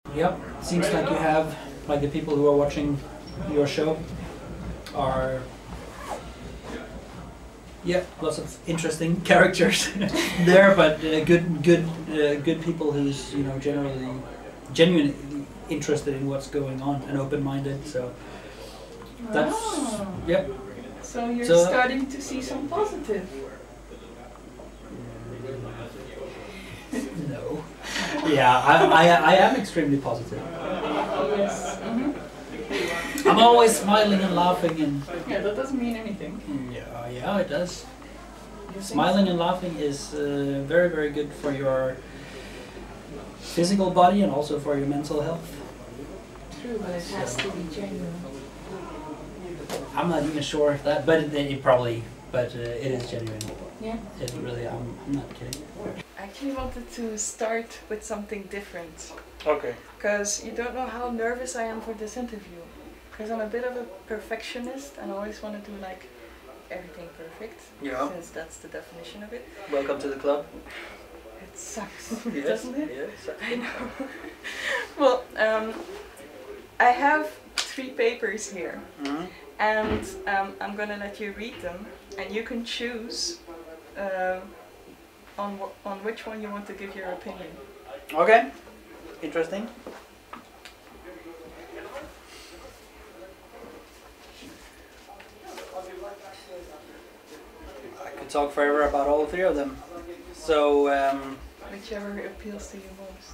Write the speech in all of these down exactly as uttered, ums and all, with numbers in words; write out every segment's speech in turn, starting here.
Yep, seems like you have, like the people who are watching your show are, yeah, lots of interesting characters there, but uh, good, good, uh, good people who's, you know, generally, genuinely interested in what's going on and open-minded. So that's, oh. yeah. So you're so, starting to see some positive. No. Yeah, I, I, I am extremely positive. Yes. Mm-hmm. I'm always smiling and laughing and... Yeah, that doesn't mean anything. Yeah, yeah, it does. Smiling and laughing is uh, very, very good for your physical body and also for your mental health. True, but it has to be genuine. I'm not even sure if that, but it, it probably, but uh, it is genuine. Yeah. It really, I'm, I'm not kidding. I actually wanted to start with something different. Okay. Because you don't know how nervous I am for this interview. Because I'm a bit of a perfectionist and I always want to do like everything perfect. Yeah. Since that's the definition of it. Welcome to the club. It sucks, Yes, doesn't it? Yes. I know. Well, um, I have three papers here. Mm-hmm. And um, I'm gonna let you read them, and you can choose uh, on wh on which one you want to give your opinion. Okay, interesting. I could talk forever about all three of them. So, um, whichever appeals to you most.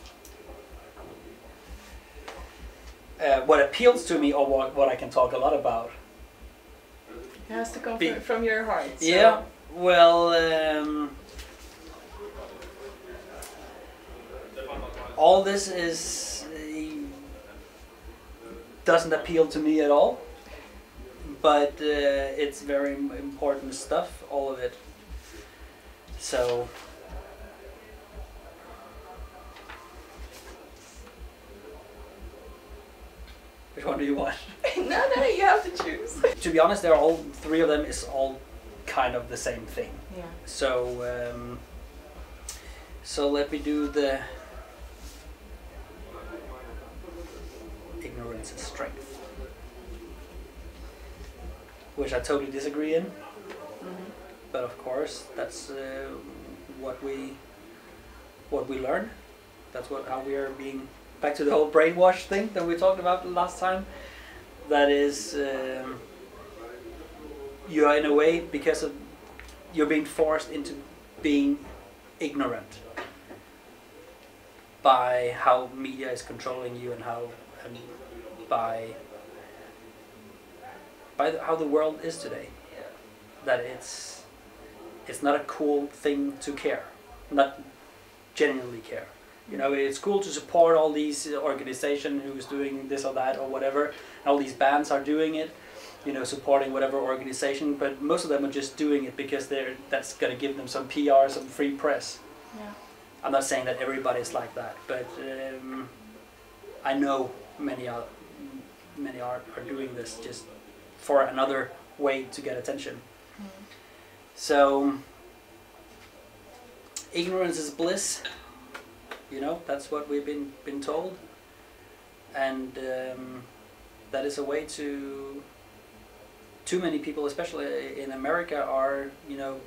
uh, what appeals to me, or what, what I can talk a lot about. It has to come Be from, from your heart. So. Yeah, well, um, all this is uh, doesn't appeal to me at all, but uh, it's very important stuff, all of it. So, which one do you want? No, no, you have to choose. To be honest, they're all three of them is all kind of the same thing. Yeah. So, um, so let me do the ignorance is strength, which I totally disagree in. Mm-hmm. But of course, that's uh, what we what we learn. That's what how we are being back to the whole brainwash thing that we talked about last time. That is, um, you are in a way because of you're being forced into being ignorant by how media is controlling you and how and by by the, how the world is today. That it's it's not a cool thing to care, not genuinely care. You know, it's cool to support all these organizations who's doing this or that or whatever. All these bands are doing it, you know, supporting whatever organization. But most of them are just doing it because they're that's gonna give them some P R, some free press. Yeah. I'm not saying that everybody's like that, but um, I know many are many are, are doing this just for another way to get attention. Mm. So ignorance is bliss. You know, that's what we've been been told, and um, that is a way to. Too many people, especially in America, are you know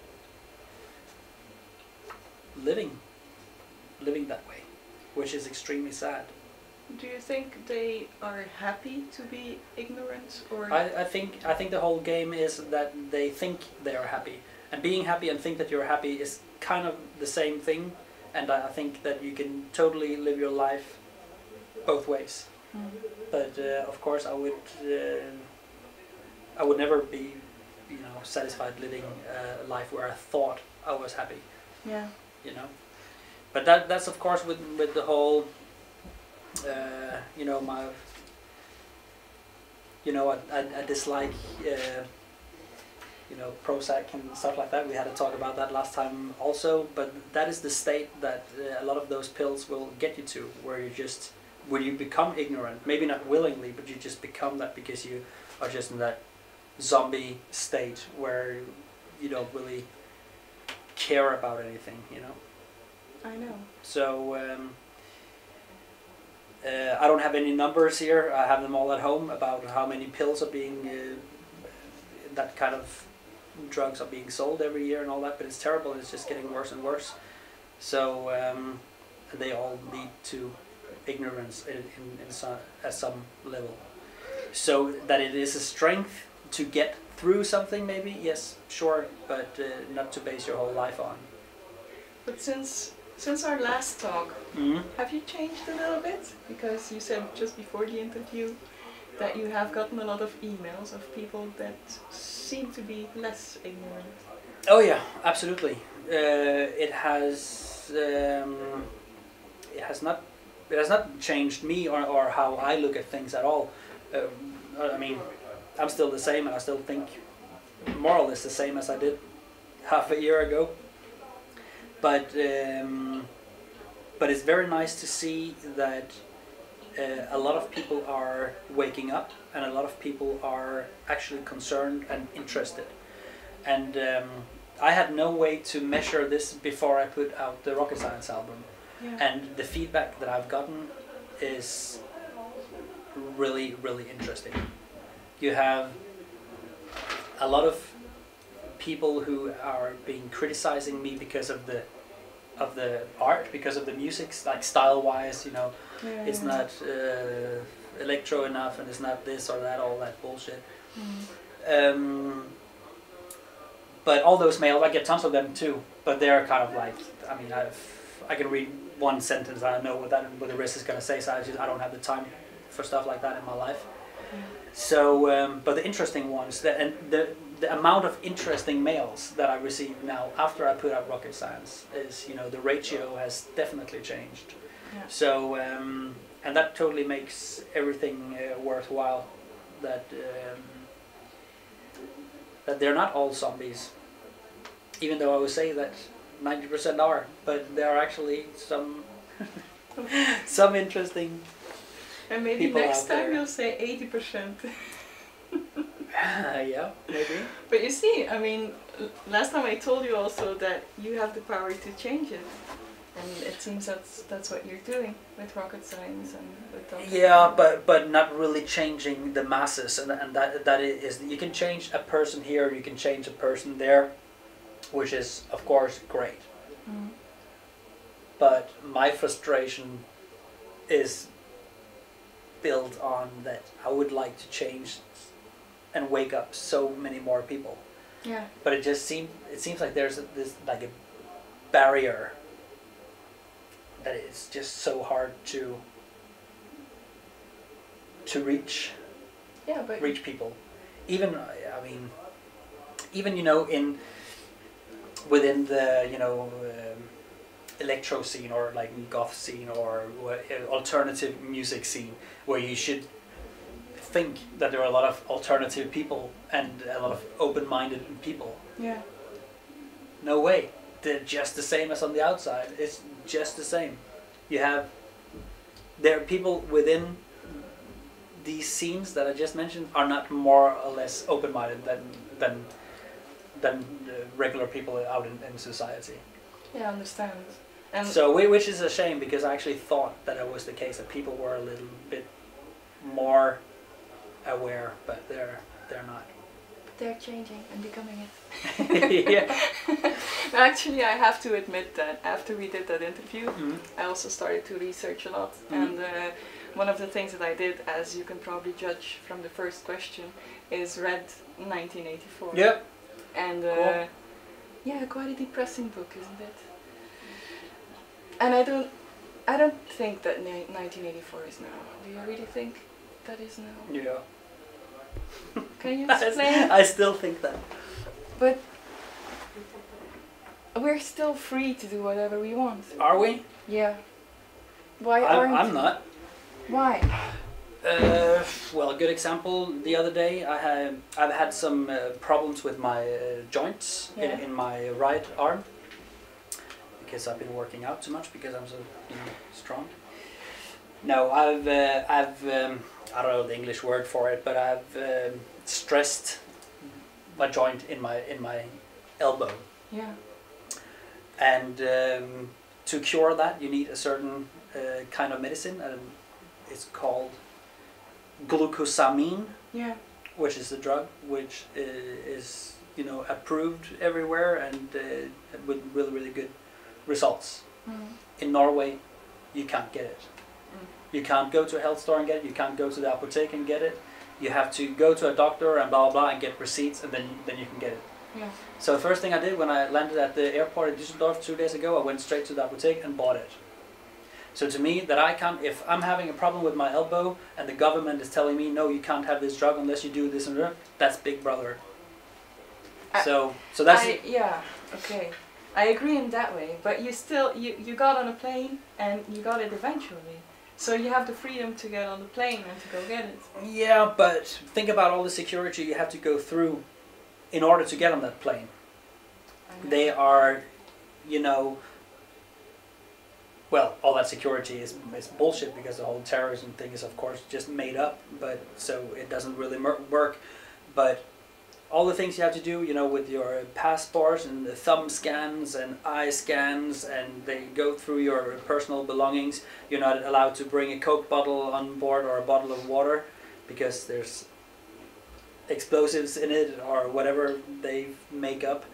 living, living that way, which is extremely sad. Do you think they are happy to be ignorant, or? I, I think I think the whole game is that they think they are happy, and being happy and think that you're happy is kind of the same thing. And I think that you can totally live your life both ways. Mm. But uh, of course, I would, uh, I would never be, you know, satisfied living a life where I thought I was happy. Yeah. You know, but that that's of course with with the whole, uh, you know, my, you know, I I, I dislike. Uh, You know, Prozac and stuff like that. We had to talk about that last time also. But that is the state that uh, a lot of those pills will get you to, where you just, where you become ignorant. Maybe not willingly, but you just become that because you are just in that zombie state where you don't really care about anything. You know. I know. So, um, uh, I don't have any numbers here. I have them all at home about how many pills are being, uh, that kind of drugs are being sold every year and all that. But it's terrible. It's just getting worse and worse. So um, they all lead to ignorance in, in, in some, at some level. So that it is a strength to get through something, maybe, yes, sure, but uh, not to base your whole life on. But since since our last talk, mm-hmm. have you changed a little bit? Because you said just before the interview that you have gotten a lot of emails of people that seem to be less ignorant. Oh yeah, absolutely. Uh, it has um, it has not it has not changed me or, or how I look at things at all. Uh, I mean, I'm still the same, and I still think more or less the same as I did half a year ago. But um, but it's very nice to see that uh, a lot of people are waking up, and a lot of people are actually concerned and interested. And um, I had no way to measure this before I put out the Rocket Science album. Yeah. And the feedback that I've gotten is really, really interesting. You have a lot of people who are being criticizing me because of the of the art, because of the music, like style-wise, you know, Yeah, it's yeah. not uh, electro enough, and it's not this or that, all that bullshit. Mm. Um, but all those mails, I get tons of them too. But they're kind of like, I mean, I've I can read one sentence, and I know what that what the rest is gonna say. So I just I don't have the time for stuff like that in my life. Yeah. So, um, but the interesting ones, the, and the the amount of interesting mails that I receive now after I put out Rocket Science is, you know, the ratio has definitely changed. Yeah. So, um, and that totally makes everything uh, worthwhile. That um, that they're not all zombies, even though I would say that ninety percent are, but there are actually some some interesting. And maybe people next out time there. you'll say eighty percent. Uh, yeah, maybe. But you see, I mean, l- last time I told you also that you have the power to change it. And it seems that's that's what you're doing with Rocket Science and with Rocket Yeah, Science. but but not really changing the masses, and and that that is, you can change a person here, you can change a person there, which is of course great. Mm. But my frustration is built on that I would like to change and wake up so many more people. Yeah. But it just seems it seems like there's a, this like a barrier that it's just so hard to to reach Yeah, but reach people. Even I mean, even you know in within the you know um, electro scene or like goth scene or uh, alternative music scene, where you should think that there are a lot of alternative people and a lot of open-minded people. yeah. No way. They're just the same as on the outside. It's just the same. You have there are people within these scenes that I just mentioned are not more or less open-minded than than than uh, regular people out in, in society. Yeah, I understand. And So, whi- which is a shame, because I actually thought that it was the case, that people were a little bit more aware, but they're they're not. they're changing and becoming it. Yeah. Actually, I have to admit that after we did that interview, Mhm. I also started to research a lot. Mhm. And uh, one of the things that I did, as you can probably judge from the first question, is read nineteen eighty-four. Yeah. And uh, Cool. yeah, quite a depressing book, isn't it? And I don't, I don't think that ni- nineteen eighty-four is now. Do you really think that is now? Yeah. Can you explain? I still think that. But we're still free to do whatever we want. Are we? Yeah. Why I'm, aren't? I'm not. Why? Uh, well, a good example. The other day, I had I've had some uh, problems with my uh, joints Yeah. in, in my right arm, because I've been working out too much, because I'm so you know, strong. No, I've uh, I've um, I don't know the English word for it, but I've um, stressed my joint in my in my elbow, Yeah. and um, to cure that, you need a certain uh, kind of medicine, and it's called glucosamine, Yeah. which is a drug which is, you know, approved everywhere and uh, with really really good results. Mm. In Norway, you can't get it. Mm. You can't go to a health store and get it. You can't go to the apotheke and get it. You have to go to a doctor and blah blah blah and get receipts, and then then you can get it. Yeah. So the first thing I did when I landed at the airport in Düsseldorf two days ago, I went straight to the apotheke and bought it. So to me, that I can't, if I'm having a problem with my elbow and the government is telling me, no, you can't have this drug unless you do this and that, that's Big Brother. I, so so that's... I, yeah, okay. I agree in that way, but you still, you, you got on a plane and you got it eventually. So you have the freedom to get on the plane and to go get it. Yeah, but think about all the security you have to go through in order to get on that plane. They are, you know... Well, all that security is, is bullshit because the whole terrorism thing is, of course, just made up. But so it doesn't really work. But all the things you have to do, you know, with your passport and the thumb scans and eye scans, and they go through your personal belongings. You're not allowed to bring a Coke bottle on board or a bottle of water because there's explosives in it or whatever they make up.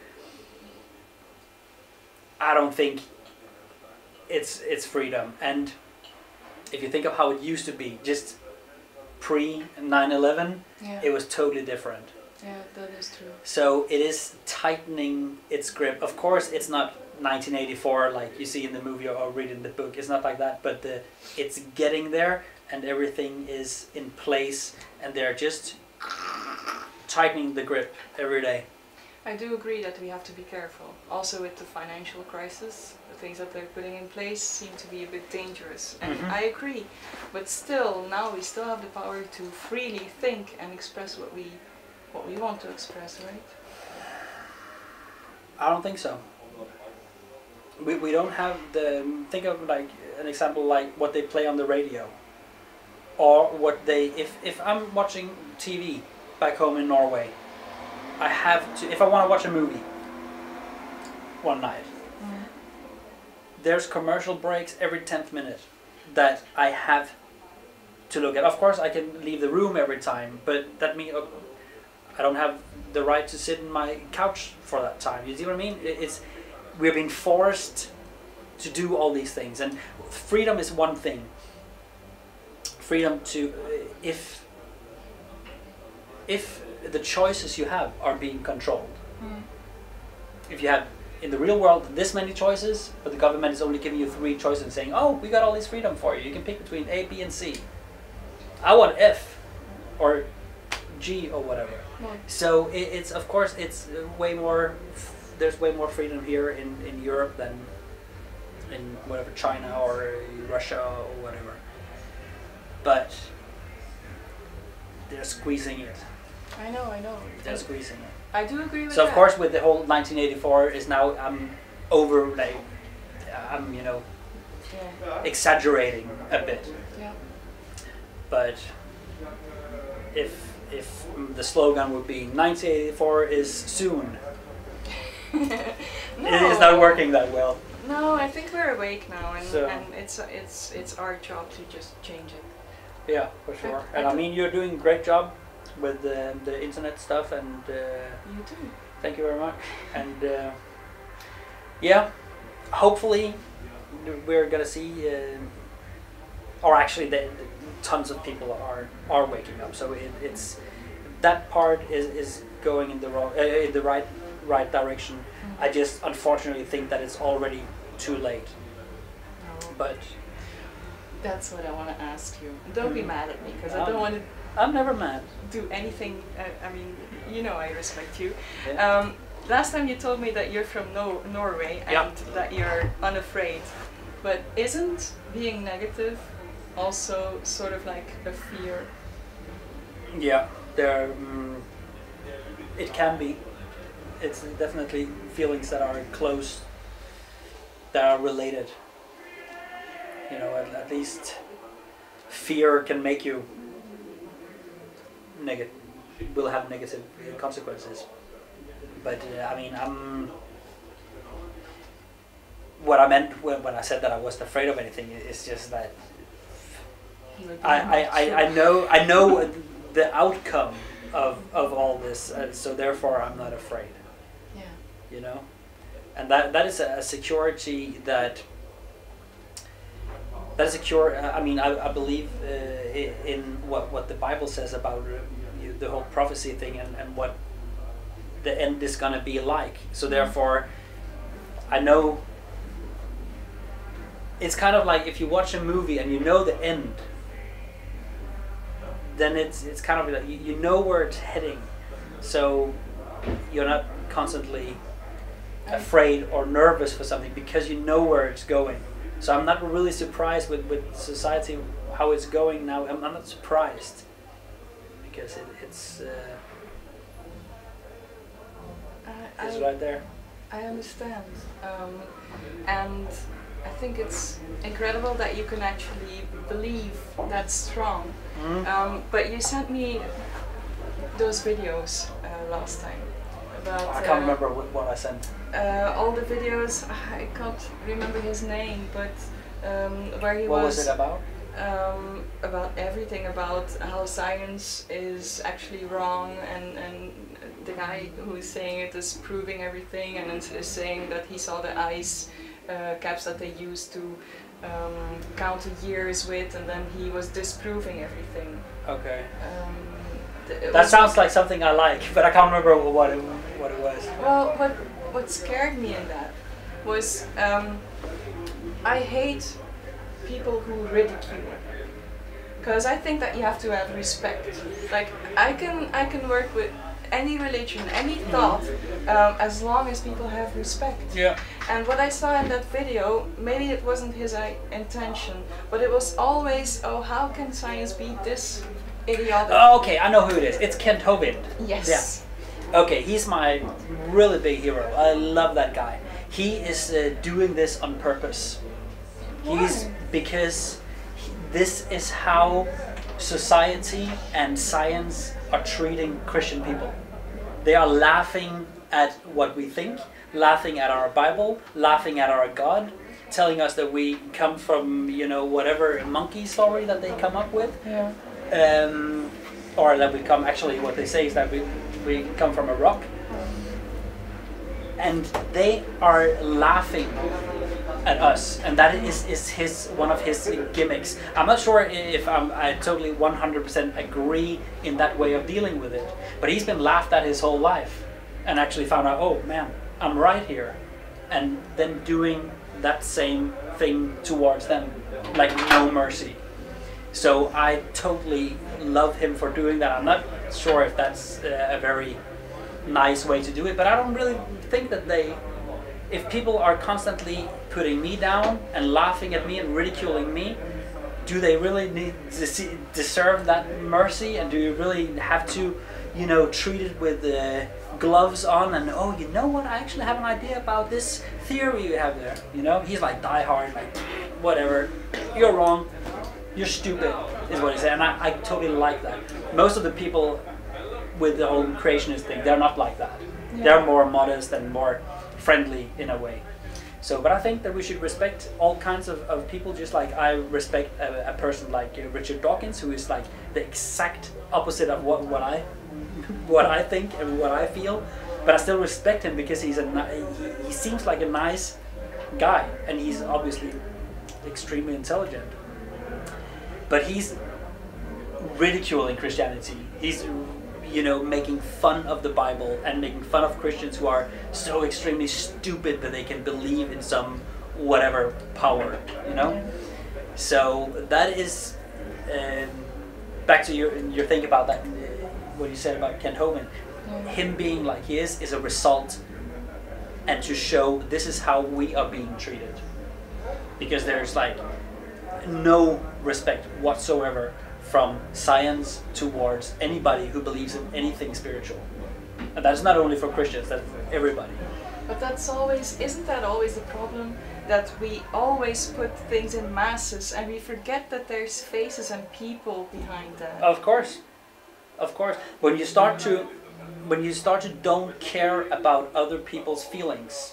I don't think it's it's freedom. And if you think of how it used to be, just pre nine eleven, Yeah. it was totally different. Yeah, that is true. So it is tightening its grip. Of course, it's not nineteen eighty-four like you see in the movie or read in the book. It's not like that, but the, it's getting there, and everything is in place, and they're just tightening the grip every day. I do agree that we have to be careful. Also with the financial crisis, the things that they're putting in place seem to be a bit dangerous. And Mhm. I agree. But still, now we still have the power to freely think and express what we what we want to express, right? I don't think so. We, we don't have the... Think of like an example like what they play on the radio. Or what they... If, if I'm watching T V back home in Norway, I have to... If I want to watch a movie one night, Mm. there's commercial breaks every tenth minute that I have to look at. Of course, I can leave the room every time, but that means... I don't have the right to sit in my couch for that time. You see what I mean? It's we're being forced to do all these things, and freedom is one thing. Freedom to, if if the choices you have are being controlled. Mm. If you have in the real world this many choices, but the government is only giving you three choices and saying, "Oh, we got all this freedom for you. You can pick between A, B, and C. I want F, or G, or whatever." Well, So it, it's of course it's way more. There's way more freedom here in, in Europe than in whatever China or Russia or whatever. But they're squeezing it. I know, I know. They're squeezing it. I do agree with So that. of course with the whole nineteen eighty-four is now I'm over like I'm you know Yeah. exaggerating a bit. Yeah. But if if the slogan would be nineteen eighty-four is soon, No. it is not working that well. No, I think we're awake now, and, So- and it's it's it's our job to just change it. Yeah, for sure. I- I And I do- mean, you're doing a great job with the, the internet stuff, and uh, You do. thank you very much. And uh, yeah, hopefully we're gonna see, uh, or actually, the, the tons of people are are waking up. So it, it's that part is, is going in the wrong, uh, in the right right direction. Mm. I just unfortunately think that it's already too late. No. But That's what I want to ask you. Don't be Mm. mad at me, because I Um, don't want to I'm never mad. do anything. Uh, I mean, you know, I respect you. Yeah. Um, last time you told me that you're from no- Norway and Yeah. that you're unafraid, but isn't being negative also sort of like a fear? Yeah, there. Um, it can be. It's definitely feelings that are close, that are related. You know, at, at least fear can make you negative. Will have negative consequences. But uh, I mean, I'm. What I meant when, when I said that I wasn't afraid of anything is just that I, I, I, I know I know the outcome of of all this, uh, so therefore I'm not afraid. Yeah. You know, and that that is a, a security that that is secure. I mean, I, I believe uh, in, in what what the Bible says about uh, you, the whole prophecy thing and, and what the end is gonna be like. So therefore, I know. It's kind of like if you watch a movie and you know the end, then it's it's kind of like you, you know where it's heading, so you're not constantly afraid or nervous for something because you know where it's going. So I'm not really surprised with, with society how it's going now. I'm, I'm not surprised because it, it's uh, I, it's I, right there. I understand, um, and I think it's incredible that you can actually believe that strong. Mm-hmm. Um, but you sent me those videos uh, last time about. I can't uh, remember what, what I sent. Uh, all the videos. I can't remember his name, but um, where he What was. was it about? Um, about everything, about how science is actually wrong, and, and the guy who is saying it is proving everything, and is, is saying that he saw the ice uh, caps that they used to um, count the years with, and then he was disproving everything. Okay. Um, th- That sounds like something I like, but I can't remember what it, what it was. Well, what what scared me in that was um, I hate people who ridicule, because I think that you have to have respect. Like I can I can work with any religion, any thought, um, as long as people have respect. Yeah. And what I saw in that video, maybe it wasn't his uh, intention, but it was always, oh, how can science be this idiotic? Oh, okay, I know who it is. It's Kent Hovind. Yes. Yeah. Okay, he's my really big hero. I love that guy. He is uh, doing this on purpose. He's Why? because he, this is how society and science are treating Christian people. They are laughing at what we think, laughing at our Bible, laughing at our God, telling us that we come from, you know, whatever monkey story that they come up with. Yeah. Um, or that we come, actually what they say is that we, we come from a rock. And they are laughing at us, and that is, is his one of his gimmicks. I'm not sure if I'm, I totally one hundred percent agree in that way of dealing with it, but he's been laughed at his whole life and actually found out, oh man, I'm right here, and then doing that same thing towards them, like no mercy. So I totally love him for doing that. I'm not sure if that's uh, a very nice way to do it, but I don't really think that they, if people are constantly putting me down and laughing at me and ridiculing me, do they really need to see, deserve that mercy? And do you really have to, you know, treat it with uh, gloves on and, oh, you know what, I actually have an idea about this theory you have there, you know? He's like die hard, like whatever, you're wrong, you're stupid, is what he said, and I, I totally like that. Most of the people with the whole creationist thing, they're not like that. Yeah. They're more modest and more friendly in a way. So, but I think that we should respect all kinds of, of people, just like I respect a, a person like uh, Richard Dawkins, who is like the exact opposite of what, what I what I think and what I feel. But I still respect him because he's a he, he seems like a nice guy, and he's obviously extremely intelligent. But he's ridiculing Christianity. He's, you know, making fun of the Bible and making fun of Christians who are so extremely stupid that they can believe in some whatever power, you know? Yeah. So that is, um, back to your your thing about that, uh, what you said about Kent Hovind. Yeah. Him being like he is, is a result, and to show this is how we are being treated. Because there's like no respect whatsoever from science towards anybody who believes in anything spiritual. And that's not only for Christians, that's for everybody. But that's always, isn't that always the problem? That we always put things in masses and we forget that there's faces and people behind that. Of course. Of course. When you start to when you start to don't care about other people's feelings,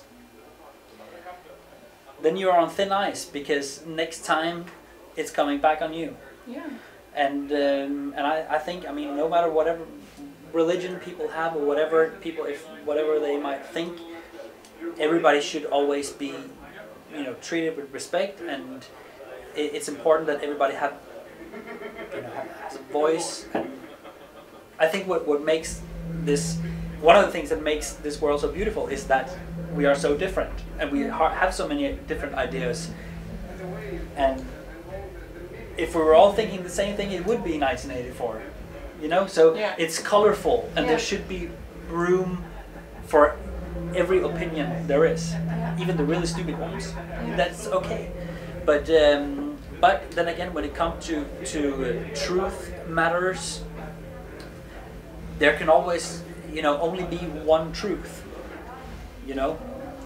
then you're on thin ice, because next time it's coming back on you. Yeah. And um, and I, I think, I mean, no matter whatever religion people have or whatever people, if whatever they might think, everybody should always be, you know, treated with respect, and it, it's important that everybody have, you know, has a voice. And I think what what makes this, one of the things that makes this world so beautiful is that we are so different, and we ha have so many different ideas. And if we were all thinking the same thing, it would be nineteen eighty-four, you know. So yeah. It's colorful, and yeah. there should be room for every opinion there is, yeah. even the really stupid ones. Yeah. That's okay. But um, but then again, when it comes to to uh, truth matters, there can always, you know, only be one truth. You know.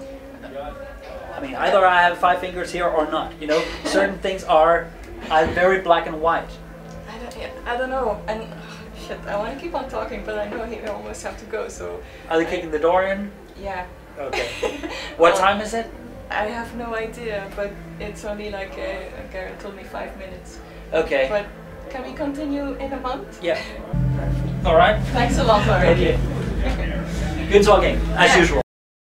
I mean, either I have five fingers here or not. You know, certain things are. I'm very black and white. I don't, yeah, I don't know, and oh, shit, I want to keep on talking, but I know he almost have to go, so... Are they kicking the door in? Yeah. Okay. What well, time is it? I have no idea, but it's only like, uh, Garrett told me five minutes. Okay. But can we continue in a month? Yeah. Alright. Thanks a lot already. Okay. Good talking, as yeah. usual.